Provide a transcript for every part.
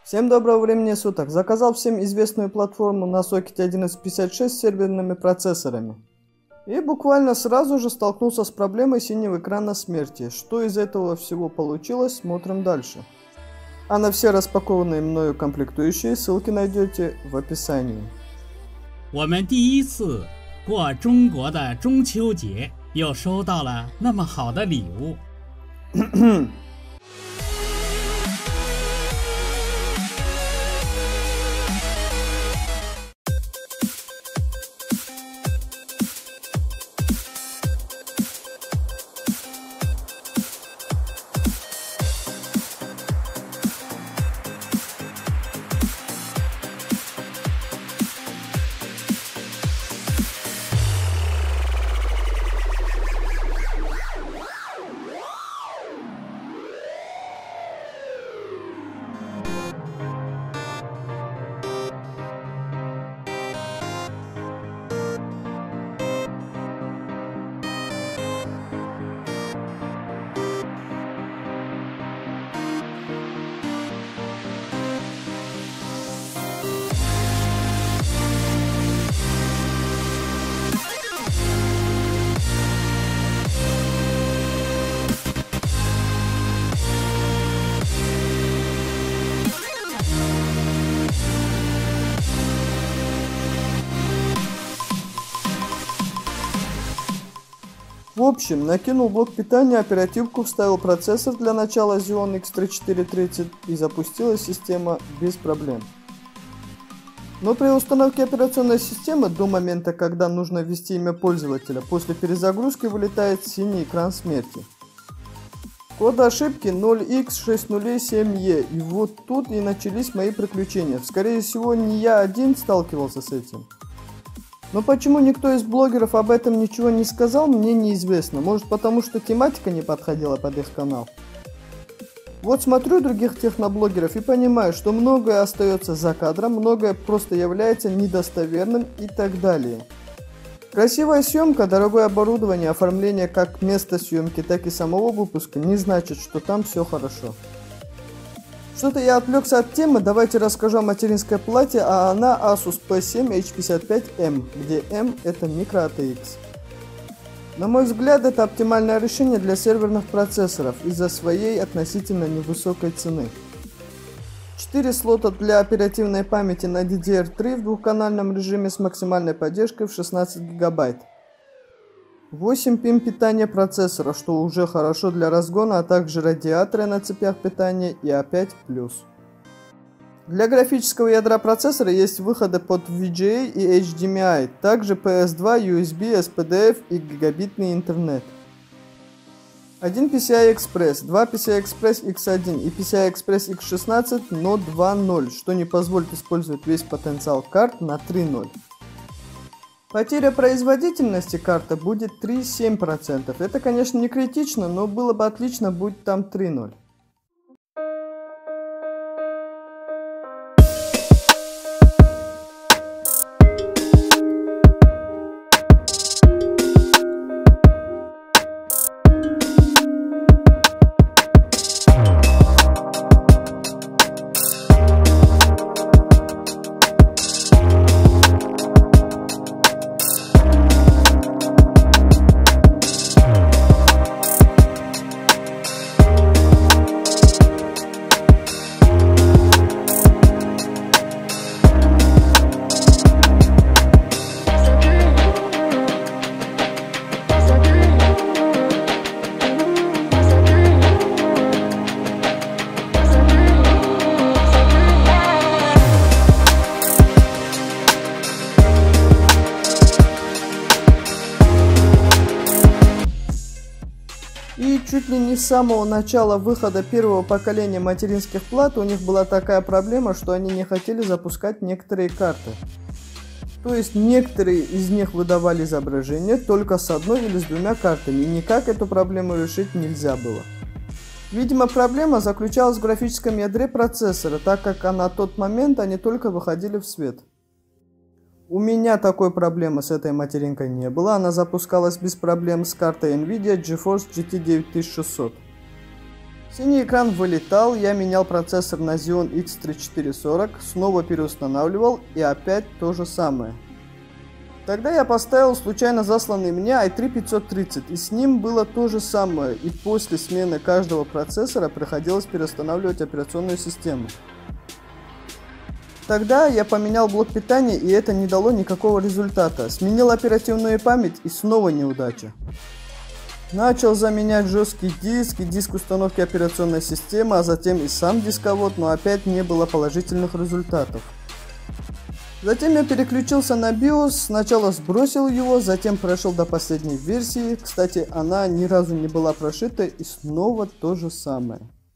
Всем доброго времени суток. Заказал всем известную платформу на сокете 1156 с серверными процессорами. И буквально сразу же столкнулся с проблемой синего экрана смерти. Что из этого всего получилось, смотрим дальше. А на все распакованные мною комплектующие ссылки найдете в описании. 我们第一次过中国的中秋节，又收到了那么好的礼物。 В общем, накинул блок питания, оперативку, вставил процессор для начала Xeon X3430 и запустилась система без проблем. Но при установке операционной системы до момента, когда нужно ввести имя пользователя, после перезагрузки вылетает синий экран смерти. Код ошибки 0x607e, и вот тут и начались мои приключения. Скорее всего, не я один сталкивался с этим. Но почему никто из блогеров об этом ничего не сказал, мне неизвестно. Может, потому что тематика не подходила под их канал. Вот смотрю других техноблогеров и понимаю, что многое остается за кадром, многое просто является недостоверным и так далее. Красивая съемка, дорогое оборудование, оформление как места съемки, так и самого выпуска не значит, что там все хорошо. Что-то я отвлекся от темы, давайте расскажу о материнской плате, а она Asus P7 H55M, где M это micro ATX. На мой взгляд, это оптимальное решение для серверных процессоров из-за своей относительно невысокой цены. 4 слота для оперативной памяти на DDR3 в двухканальном режиме с максимальной поддержкой в 16 ГБ. 8 пин питания процессора, что уже хорошо для разгона, а также радиаторы на цепях питания и A5+. Для графического ядра процессора есть выходы под VGA и HDMI, также PS2, USB, SPDF и гигабитный интернет. Один PCI-Express, 2 PCI-Express X1 и PCI-Express X16, но 2.0, что не позволит использовать весь потенциал карт на 3.0. Потеря производительности карты будет 3,7%. Это, конечно, не критично, но было бы отлично, будь там 3.0. И чуть ли не с самого начала выхода первого поколения материнских плат у них была такая проблема, что они не хотели запускать некоторые карты. То есть некоторые из них выдавали изображение только с одной или с двумя картами, и никак эту проблему решить нельзя было. Видимо, проблема заключалась в графическом ядре процессора, так как на тот момент они только выходили в свет. У меня такой проблемы с этой материнкой не было, она запускалась без проблем с картой Nvidia GeForce GT 9600. Синий экран вылетал, я менял процессор на Xeon X3440, снова переустанавливал и опять то же самое. Тогда я поставил случайно засланный мне i3-530, и с ним было то же самое, и после смены каждого процессора приходилось переустанавливать операционную систему. Тогда я поменял блок питания, и это не дало никакого результата. Сменил оперативную память, и снова неудача. Начал заменять жесткий диск и диск установки операционной системы, а затем и сам дисковод, но опять не было положительных результатов. Затем я переключился на BIOS, сначала сбросил его, затем прошел до последней версии. Кстати, она ни разу не была прошита, и снова то же самое.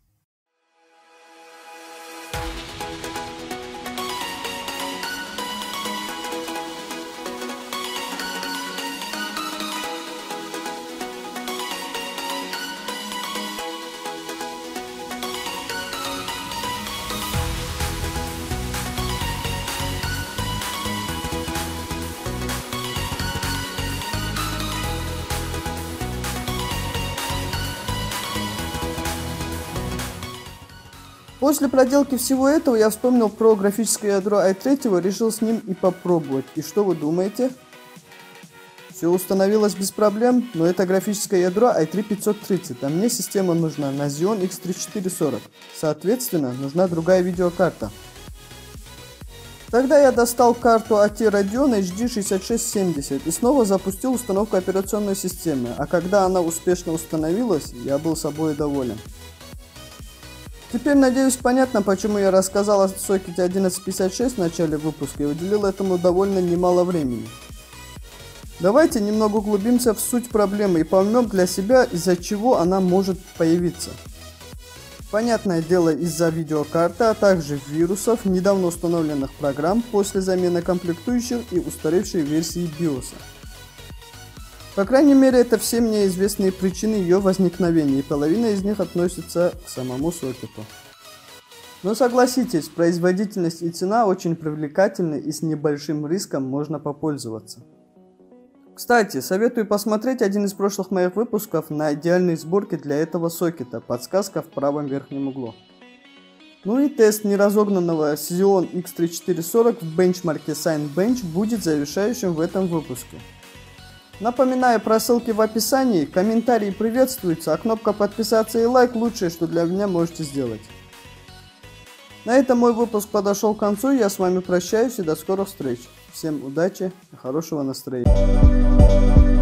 После проделки всего этого я вспомнил про графическое ядро i3, решил с ним и попробовать. И что вы думаете? Все установилось без проблем, но это графическое ядро i3-530, а мне система нужна на Xeon X3440. Соответственно, нужна другая видеокарта. Тогда я достал карту AT Radeon HD 6670 и снова запустил установку операционной системы, а когда она успешно установилась, я был собой доволен. Теперь, надеюсь, понятно, почему я рассказал о сокете 1156 в начале выпуска и уделил этому довольно немало времени. Давайте немного углубимся в суть проблемы и поймем для себя, из-за чего она может появиться. Понятное дело, из-за видеокарты, а также вирусов, недавно установленных программ после замены комплектующих и устаревшей версии BIOS. По крайней мере, это все мне известные причины ее возникновения, и половина из них относится к самому сокету. Но согласитесь, производительность и цена очень привлекательны, и с небольшим риском можно попользоваться. Кстати, советую посмотреть один из прошлых моих выпусков на идеальные сборки для этого сокета, подсказка в правом верхнем углу. Ну и тест неразогнанного Xeon X3440 в бенчмарке Cinebench будет завершающим в этом выпуске. Напоминаю про ссылки в описании, комментарии приветствуются, а кнопка подписаться и лайк лучшее, что для меня можете сделать. На этом мой выпуск подошел к концу, я с вами прощаюсь и до скорых встреч. Всем удачи и хорошего настроения.